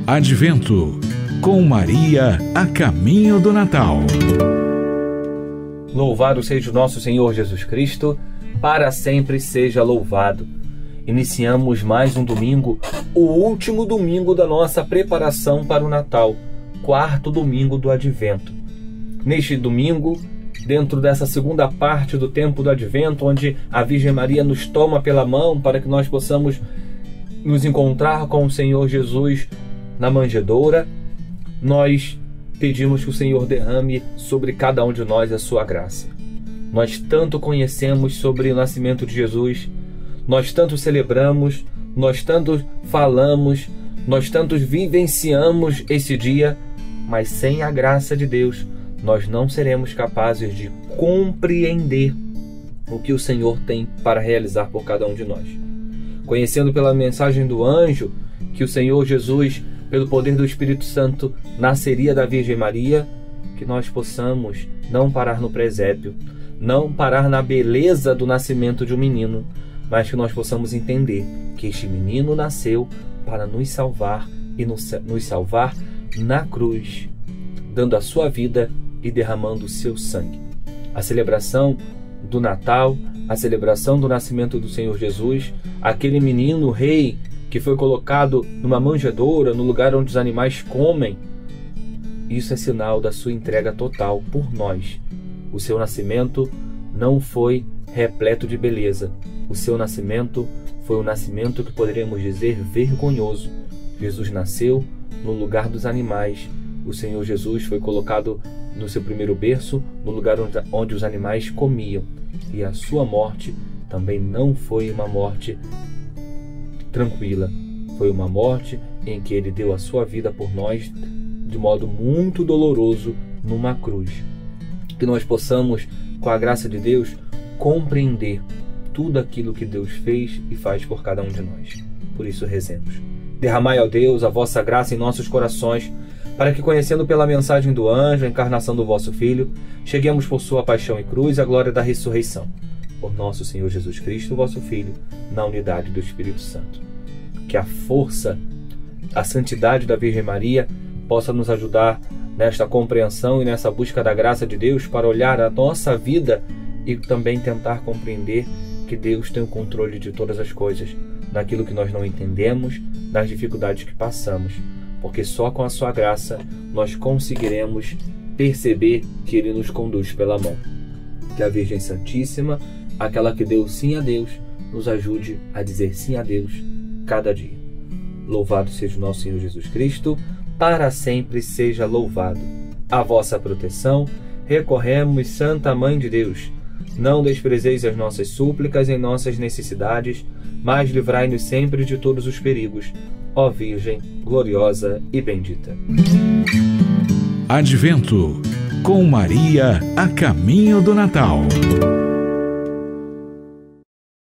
Advento, com Maria a caminho do Natal. Louvado seja o nosso Senhor Jesus Cristo, para sempre seja louvado. Iniciamos mais um domingo, o último domingo da nossa preparação para o Natal, quarto domingo do Advento. Neste domingo, dentro dessa segunda parte do tempo do Advento, onde a Virgem Maria nos toma pela mão para que nós possamos nos encontrar com o Senhor Jesus na manjedoura, nós pedimos que o Senhor derrame sobre cada um de nós a sua graça. Nós tanto conhecemos sobre o nascimento de Jesus, nós tanto celebramos, nós tanto falamos, nós tanto vivenciamos esse dia, mas sem a graça de Deus, nós não seremos capazes de compreender o que o Senhor tem para realizar por cada um de nós. Conhecendo pela mensagem do anjo que o Senhor Jesus, pelo poder do Espírito Santo, nasceria da Virgem Maria, que nós possamos não parar no presépio, não parar na beleza do nascimento de um menino, mas que nós possamos entender que este menino nasceu para nos salvar e nos salvar na cruz, dando a sua vida e derramando o seu sangue. A celebração do Natal, a celebração do nascimento do Senhor Jesus, aquele menino rei que foi colocado numa manjedoura, no lugar onde os animais comem, isso é sinal da sua entrega total por nós. O seu nascimento não foi repleto de beleza. O seu nascimento foi um nascimento que poderíamos dizer vergonhoso. Jesus nasceu no lugar dos animais. O Senhor Jesus foi colocado no seu primeiro berço, no lugar onde os animais comiam. E a sua morte também não foi uma morte tranquila. Foi uma morte em que ele deu a sua vida por nós de modo muito doloroso numa cruz. Que nós possamos, com a graça de Deus, compreender tudo aquilo que Deus fez e faz por cada um de nós. Por isso rezemos. Derramai, ó Deus, a vossa graça em nossos corações, para que, conhecendo pela mensagem do anjo a encarnação do vosso Filho, cheguemos por sua paixão e cruz à glória da ressurreição. Por nosso Senhor Jesus Cristo, vosso Filho, na unidade do Espírito Santo. Que a força, a santidade da Virgem Maria possa nos ajudar nesta compreensão e nessa busca da graça de Deus para olhar a nossa vida e também tentar compreender que Deus tem o controle de todas as coisas, naquilo que nós não entendemos, nas dificuldades que passamos, porque só com a sua graça nós conseguiremos perceber que Ele nos conduz pela mão. Que a Virgem Santíssima, aquela que deu sim a Deus, nos ajude a dizer sim a Deus cada dia. Louvado seja o nosso Senhor Jesus Cristo, para sempre seja louvado. A vossa proteção recorremos, Santa Mãe de Deus. Não desprezeis as nossas súplicas em nossas necessidades, mas livrai-nos sempre de todos os perigos. Ó Virgem gloriosa e bendita. Advento, com Maria a caminho do Natal.